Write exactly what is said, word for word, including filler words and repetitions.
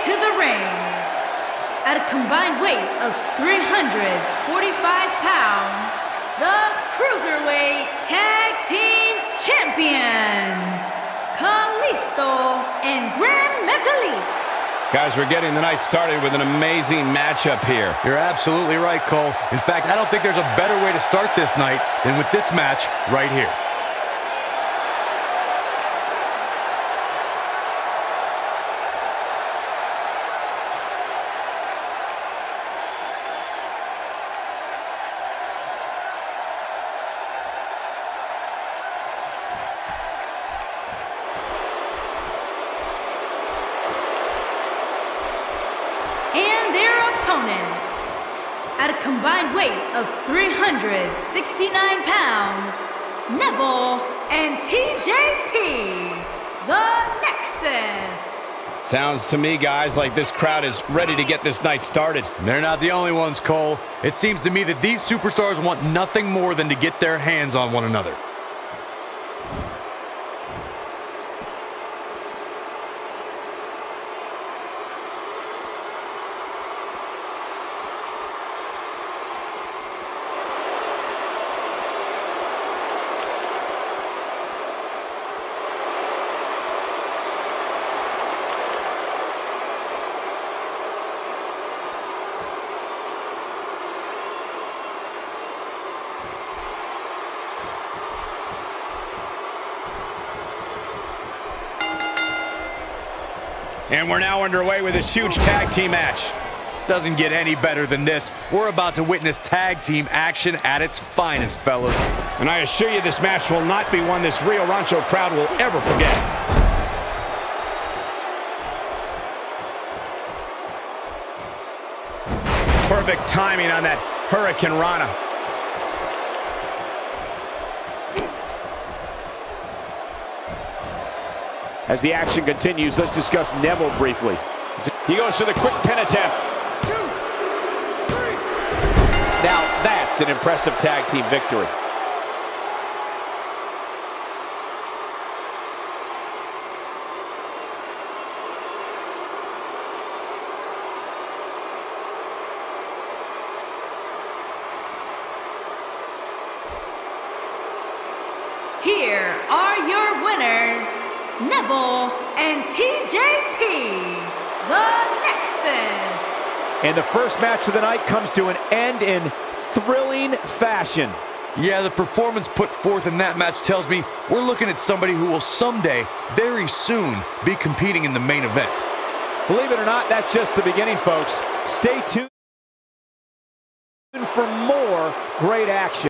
into the ring at a combined weight of three hundred forty-five pounds, the Cruiserweight Tag Team Champions, Kalisto and Gran Metalik. Guys, we're getting the night started with an amazing matchup here. You're absolutely right, Cole. In fact, I don't think there's a better way to start this night than with this match right here. And their opponents, at a combined weight of three hundred sixty-nine pounds, Neville and T J P, the Nexus. Sounds to me, guys, like this crowd is ready to get this night started. They're not the only ones, Cole. It seems to me that these superstars want nothing more than to get their hands on one another. And we're now underway with this huge tag team match. Doesn't get any better than this. We're about to witness tag team action at its finest, fellas. And I assure you this match will not be one this Rio Rancho crowd will ever forget. Perfect timing on that Hurricane Rana. As the action continues, let's discuss Neville briefly. He goes for the quick pin attempt. Two, three. Now that's an impressive tag team victory. Here are your winners, Neville and T J P, the Nexus. And the first match of the night comes to an end in thrilling fashion. Yeah, the performance put forth in that match tells me we're looking at somebody who will someday, very soon, be competing in the main event. Believe it or not, that's just the beginning, folks. Stay tuned for more great action.